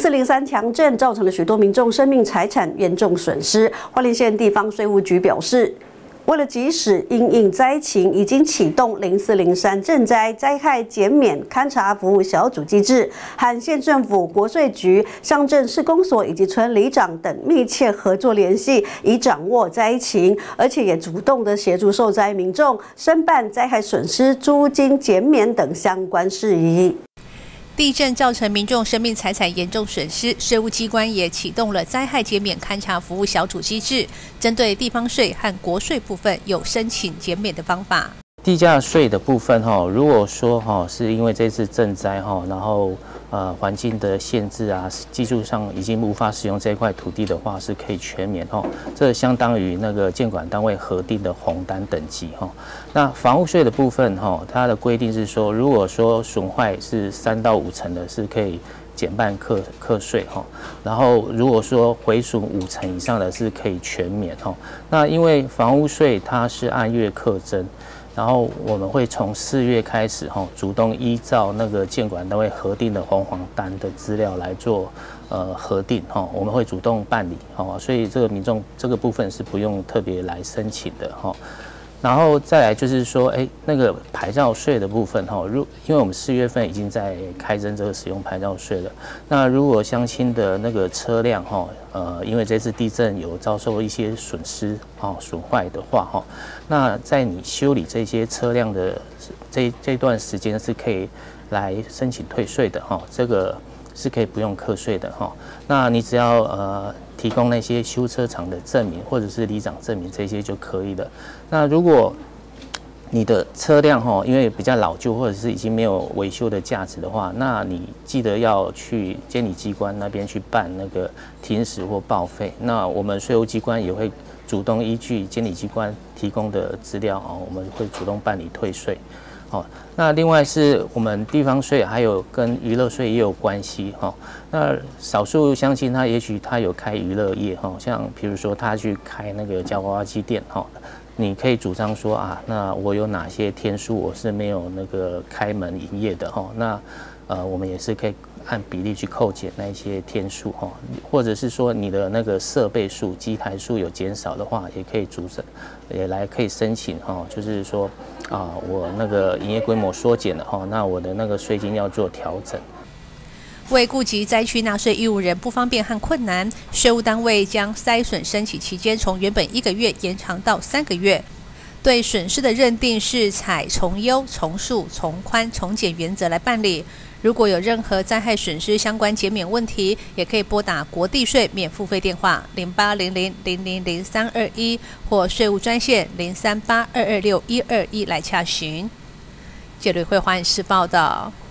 0403强震造成了许多民众生命财产严重损失。花莲县地方税务局表示，为了及时因应灾情，已经启动0403震灾灾害减免勘查服务小组机制，和县政府、国税局、乡镇市公所以及村里长等密切合作联系，以掌握灾情，而且也主动的协助受灾民众申办灾害损失租金减免等相关事宜。 地震造成民众生命财产严重损失，税务机关也启动了灾害减免勘查服务小组机制，针对地方税和国税部分有申请减免的方法。 地价税的部分如果说是因为这次震灾然后环境的限制啊，技术上已经无法使用这块土地的话，是可以全免这相当于那个建管单位核定的红单等级那房屋税的部分它的规定是说，如果说损坏是3到5成的，是可以减半课税然后如果说毁损5成以上的，是可以全免那因为房屋税它是按月课征。然后我们会从4月开始主动依照那个建管单位核定的红黄单的资料来做核定我们会主动办理所以这个民众这个部分是不用特别来申请的然后再来就是说，那个牌照税的部分因为我们4月份已经在开征这个使用牌照税了。那如果乡亲的那个车辆因为这次地震有遭受一些损失损坏的话那在你修理这些车辆的这段时间是可以来申请退税的这个是可以不用课税的那你只要提供那些修车厂的证明或者是里长证明这些就可以了。那如果你的车辆因为比较老旧或者是已经没有维修的价值的话，那你记得要去监理机关那边去办那个停驶或报废。那我们税务机关也会主动依据监理机关提供的资料我们会主动办理退税。那另外是我们地方税还有跟娱乐税也有关系那少数乡亲他也许他有开娱乐业像比如说他去开那个夹娃娃机店你可以主张说那我有哪些天数我是没有那个开门营业的那我们也是可以按比例去扣减那一些天数或者是说你的那个设备数、机台数有减少的话，也可以主张，也来可以申请就是说我那个营业规模缩减了那我的那个税金要做调整。 为顾及灾区纳税义务人不方便和困难，税务单位将筛损申请期间从原本1个月延长到3个月。对损失的认定是采从优、从速、从宽、从简原则来办理。如果有任何灾害损失相关减免问题，也可以拨打国地税免付费电话0800000321或税务专线038226121来洽询。谢瑞慧华视报道。